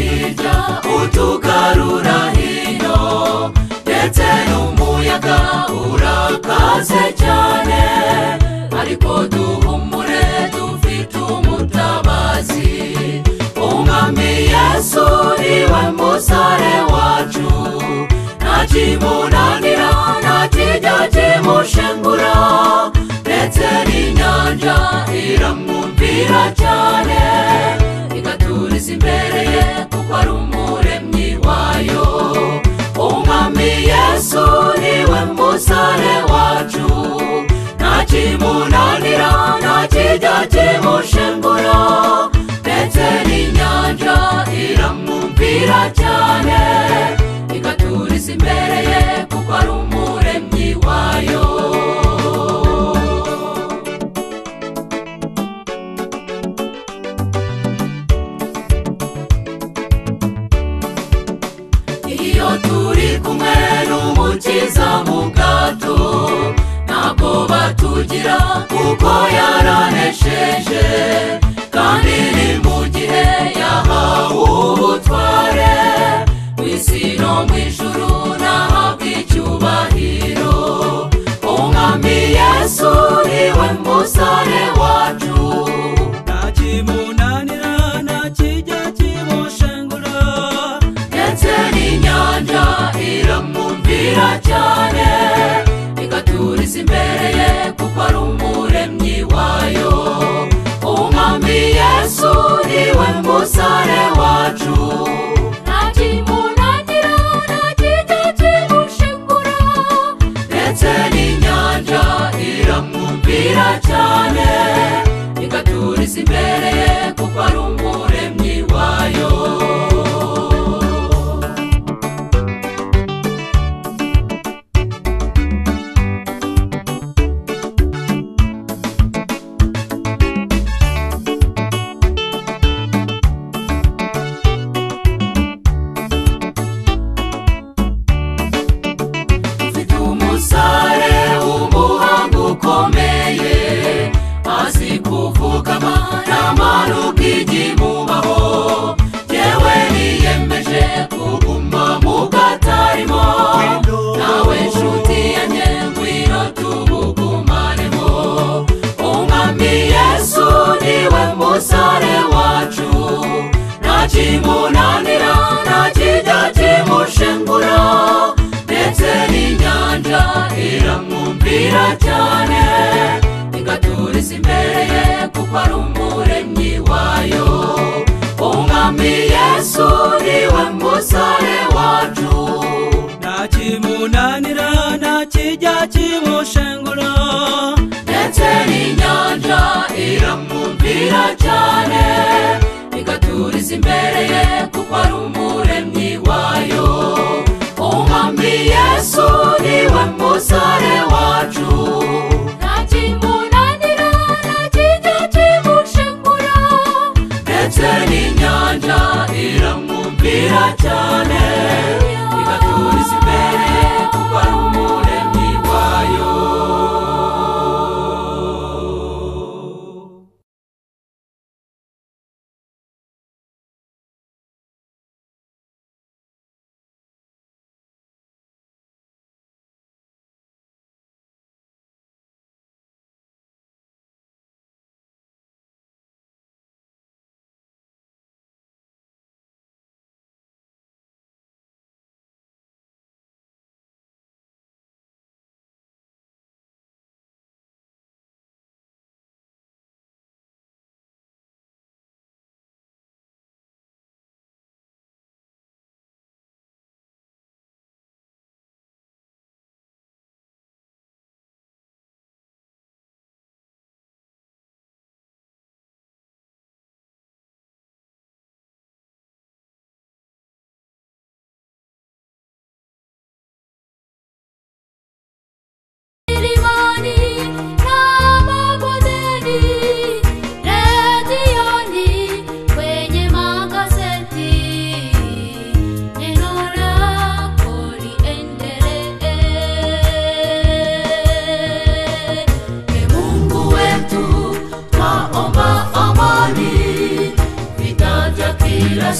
hirya utugarura hino ndetse n'umuyaga urakaze cyane ariko duhumure dufite umutabazi umwami Yesu niwe musare wacu ntakimunanira ntakijya kimushengura ndetse n'inyanja iramwumvira cyane igaturiza imbere ye kuko ari umuremyi wayo umwami Yesu niwe musare wacu ntakimunanira ntakijya kimushengura ndetse n'inyanja iramwumvira cyane igaturiza imbere ye kuko ari umuremyi wayo iyo turi kumwe n'umukiza mu bwato ntabwo batugira kuko yaranesheje kandi ni mu gihe yahawe ubutware mu isi no mu ijuru nahabwa icyubahiro umwami Yesu niwe musare wacu ntakimunanira ntakijya kimushengura ndetse n'inyanja iramwumvira cyane igaturiza imbere ye kuko ari umuremyi wayo umwami Yesu niwe musare wacu ntakimunanira ntakijya kimushengura ndetse n'inyanja iramwumvira cyane igaturiza imbere ye kuko ari umuremyi wayo ntakimunanira ntakijya kimushengura ndetse n'inyanja iramwumvira cyane igaturiza imbere ye kuko ari umuremyi wayo umwami Yesu niwe musare wacu ntakimunanira ntakijya kimushengura ndetse n'inyanja iramwumvira cyane igaturiza imbere ye kuko ari umuremyi wayo umwami Yesu niwe musare wacu ntakimunanira ntakijya kimushengura ndetse n'inyanja iramwumvira cyane igaturiza imbere ye kuko ari umuremyi wayo.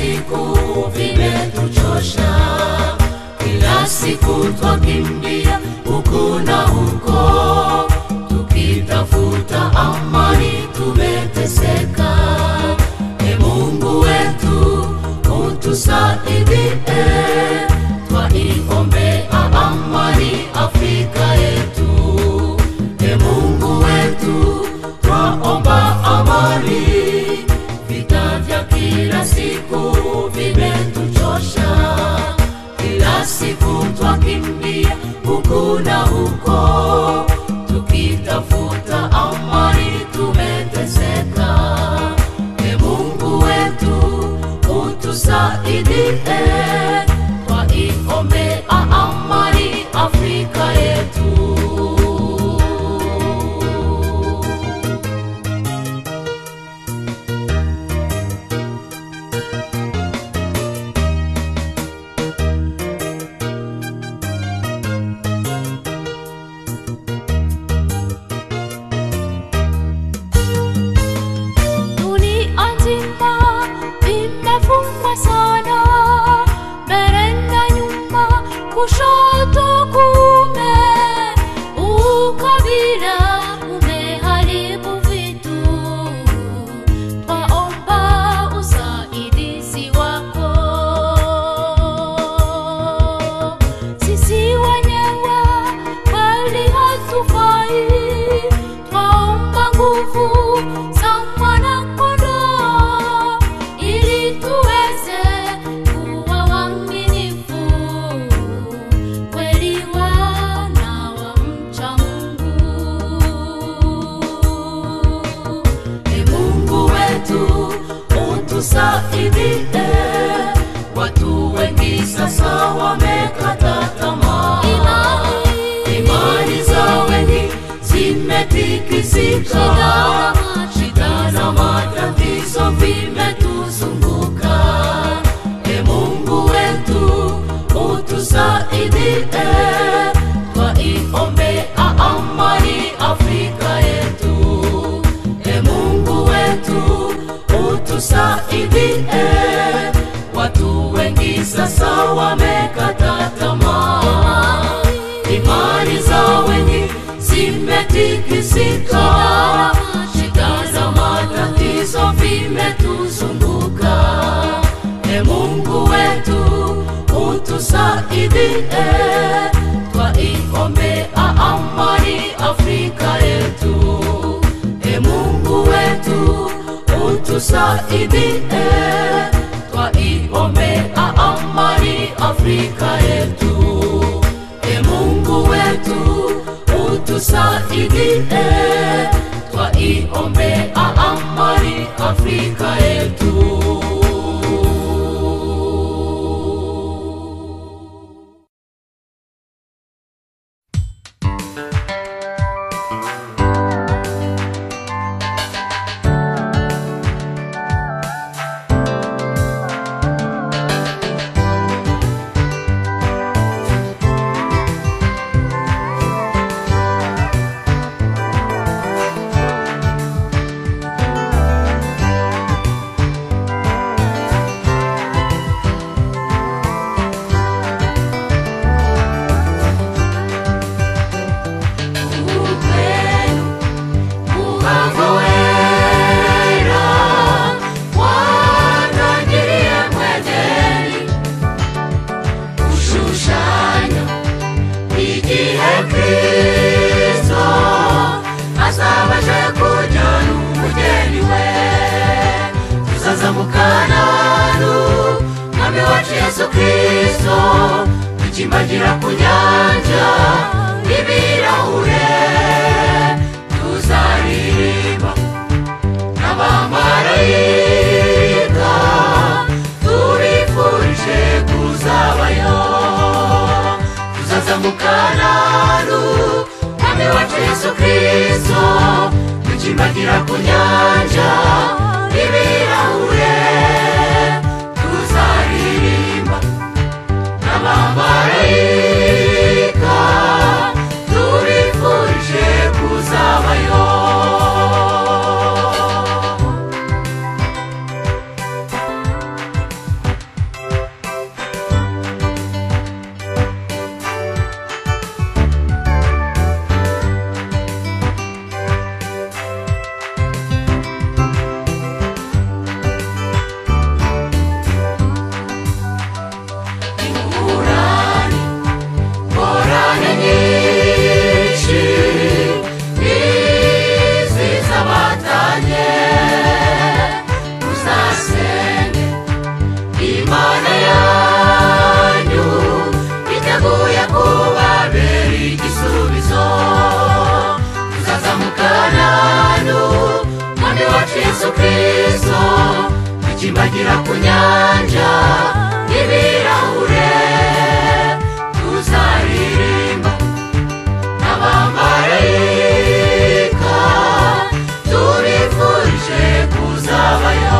siku vimetuchosha. Kila siku twakimbia huku na huko, tukitafuta amani tumeteseka. Mungu wetu utusaidie, twaiombea amani Afrika yetu. Mungu wetu twaomba amani, vita vya kila siku vimetuchosha. Kila siku twakimbia huku na huko, tukitafuta amani tumeteseka. Mungu wetu utusaidie, twaiombea amani Afrika yetu. Kushoto kume, ukabila umeharibu vitu. Twaomba usaidizi wako. Sisi wenyewe kweli hatufai, twaomba nguvu za Mwana-Kondoo ili tuweze kuwa waaminifu, kweli wana wa mcha Mungu. Mungu wetu utusaidie, watu wengi sasa wamekata tamaa. Imani za wengi zimetikisika, shida na matatizo vimetuzunguka. Mungu wetu utusaidie, twaiombea amani Afrika yetu. Mungu wetu utusaidie, watu wengi sasa wamekata tamaa. Imani za wengi zimetikisika, shida na matatizo vimetuzunguka. Mungu wetu utusaidie, twaiombea amani Afrika yetu. Mungu wetu utusaidie, twaiombea amani Afrika yetu. Mungu wetu utusaidie, twaiombea amani Afrika yetu. Yesu Kristo tuchimbagira ku nyanja n'ibirahure, tuzaririmba n'abamarayika tubifurije kuzabayo. Tuzazamukana n'Umwami wacu Yesu Kristo tuchimbagira ku nyanja n'ibirahure, tuzaririmba n'abamarayika tubifurije kuzabayo. Kristo tukimbagira ku nyanja y'ibirahure tuzaririmba n'abamarayika tubifurije kuzabayo.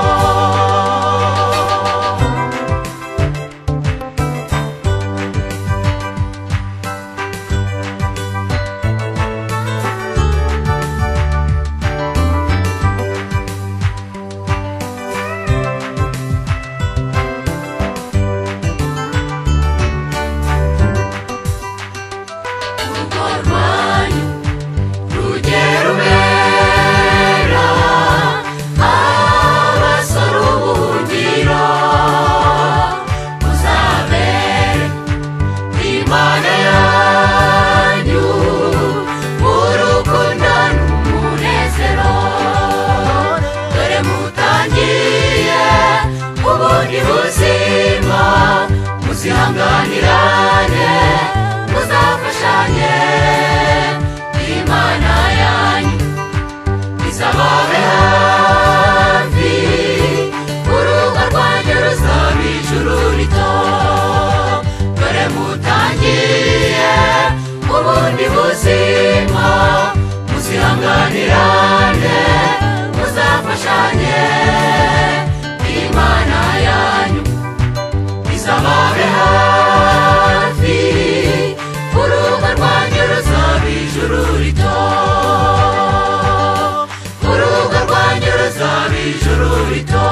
Muzihanganirane muzafashanye Imana yanyu izababe hafi urugo rwanyu ruzaba ijuru rito dore mutangiye ubundi buzima muzihanganirane muzafashanye Imana yanyu izababe hafi urugo rwanyu ruzaba ijuru rito urugo rwanyu ruzaba ijuru rito.